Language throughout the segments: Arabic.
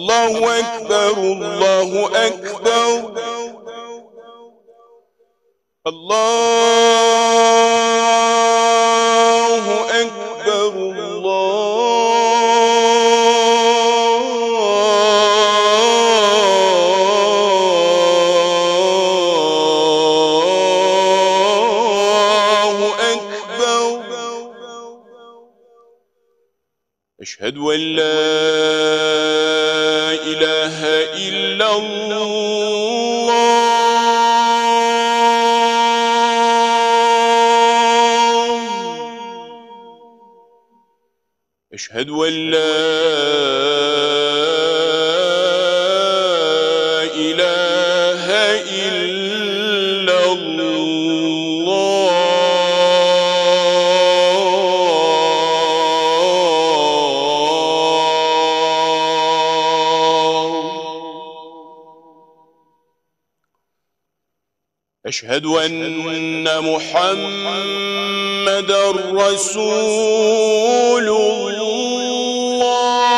الله أكبر الله أكبر الله أكبر الله أكبر. أشهد أن لا إله إلا الله. أشهد أن لا إله إلا الله. أشهد أن محمدًا رسول الله.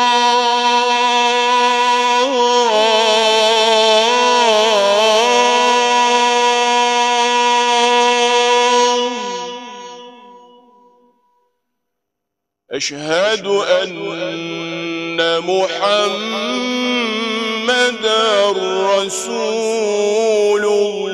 أشهد أن محمدًا رسول الله.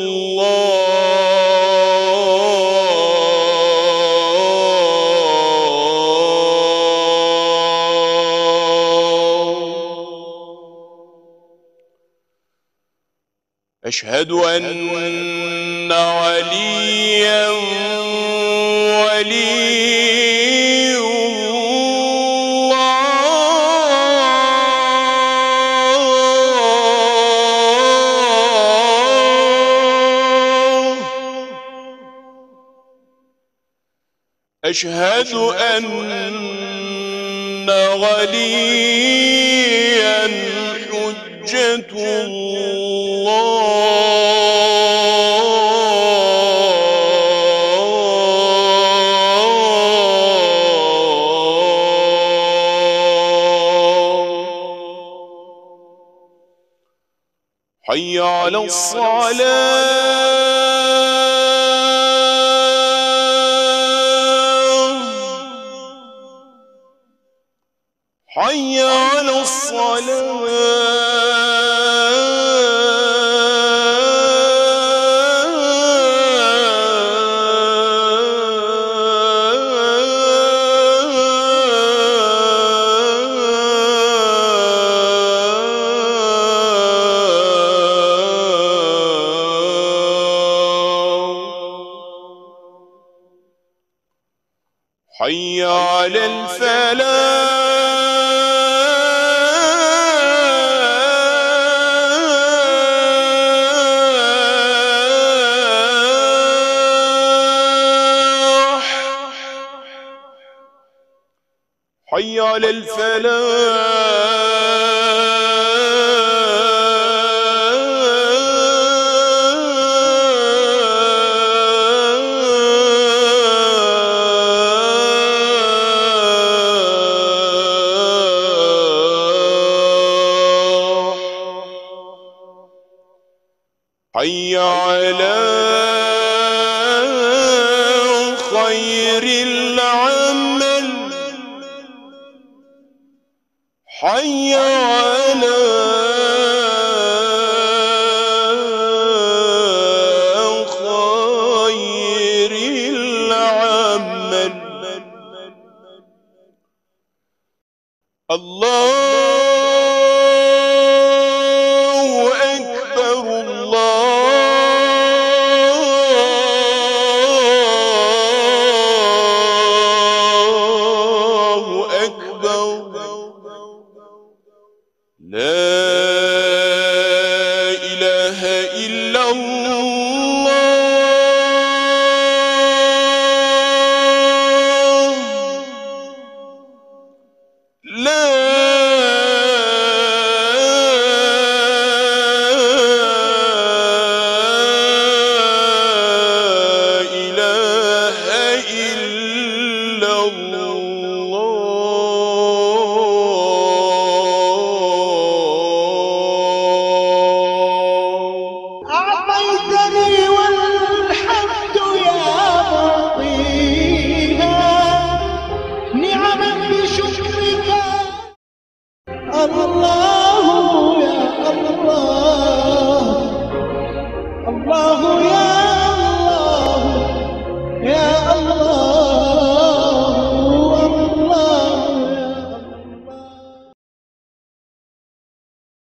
أشهد أن عليا ولي الله. أشهد أن عليا حجة الله. حي على الصلاة. حي على الصلاة. حي على الفلاح. حي على الفلاح. حي على خير العمل. حي على خير العمل. الله أكبر الله أكبر. لا إله إلا الله.